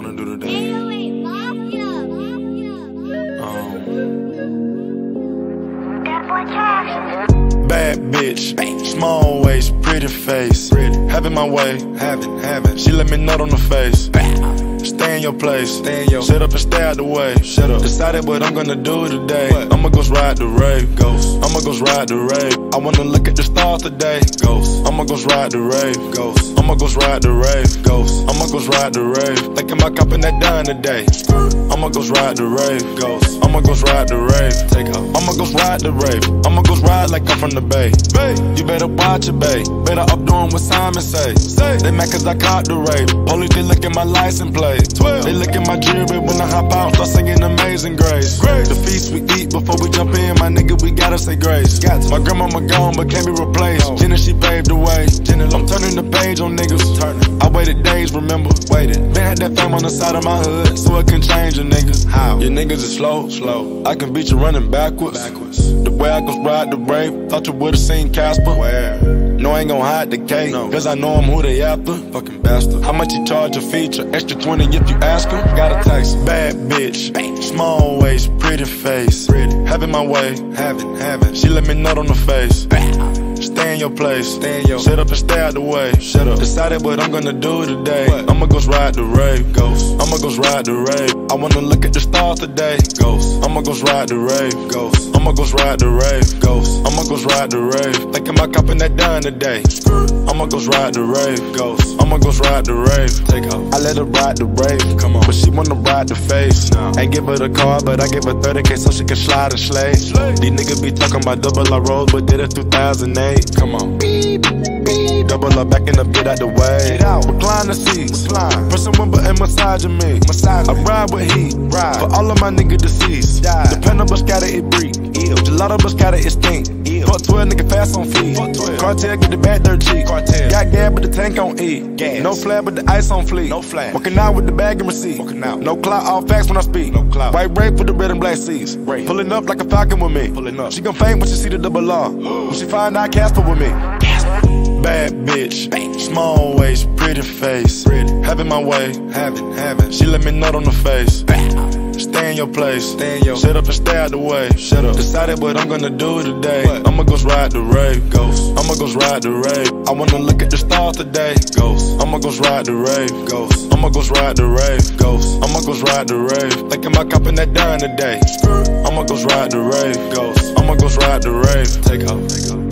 wanna do today? Bad bitch, small waist, pretty face. Having my way, having. She let me nut on the face. Stay in your place, shut up and stay out the way. Shut up. Decided what I'm gonna do today. I'ma go ride the rave, ghost. I'ma go ride the rave. I wanna look at the stars today, ghost. I'ma go ride the rave, ghost. I'ma go ride the rave, ghost. I'ma go ride the rave. Thinking about copping that done today. I'ma go ride the rave, ghost. I'ma go ride the rave. Takeoff. I'ma go ride the rave. I'ma go ride like I'm from the bay. You better watch it, babe. Better up doing what Simon say. They mad cause I caught the rave. Police they look at my license plate. 12. They look at my jewelry when I hop out, start singing Amazing Grace. The feast we eat before we jump in, my nigga, we gotta say grace. My grandmama gone, but can't be replaced. Jenna, she paved the way. I'm turning the page on niggas. I waited days, remember? Been had that fame on the side of my hood, so it can change your niggas. How? Your niggas is slow. I can beat you running backwards. The way I go ride the brave, thought you would've seen Casper. Where? No, I ain't gon' hide the cake, cause I know I'm who they after. Fucking bastard. How much you charge a feature? Extra 20 if you ask her. Got a taste. Bad bitch, small waist, pretty face. Having my way, having. She let me nut on the face. Stay in your place, shut up and stay out the way. Shut up. Decided what I'm gonna do today. I'ma go ride the rave, ghost. I'ma go ride the rave. I wanna look at the stars today, ghost. I'ma go ride the rave, ghost. I'ma go ride the rave, ghost. I'ma go ride the rave. Thinking about copping that done today. I'ma go ride the rave, ghost. I'ma go ride the rave. Takeoff. I let her ride the rave, come on, but she wanna ride the face. Ain't give her the car, but I give her 30K so she can slide and slay. These niggas be talking about double I roll, but did it 2008. Come on. Beep, beep. Double up, back in the bit out the way. Recline the seats. Pressing one button, massaging me. I ride with heat. For all of my niggas deceased. Dependable scatter, it breathe. Gelato, but scatter, it stink. Fuck 12, nigga fast on feet. Cartier, get the back dirt cheap. Got gas, but the tank on E. No flag, but the ice on fleek. Walking out with the bag and receipt. No clout, all facts when I speak. White Wraith with the red and black seats. Pulling up like a falcon with me. She gon' faint when she see the double R. When she find out Casper with me. Bad bitch, small waist, pretty face. Having my way, having. She let me nut on the face. Stay in your place, shut up and stay out the way. Shut up. Decided what I'm gonna do today. I'ma go ride the rave, ghost. I'ma go ride the rave. I wanna look at the stars today, ghost. I'ma go ride the rave, ghost. I'ma go ride the rave, ghost. I'ma go ride the rave. Thinking about copping that done today. I'ma go ride the rave, ghost. I'ma go ride the rave. Takeoff.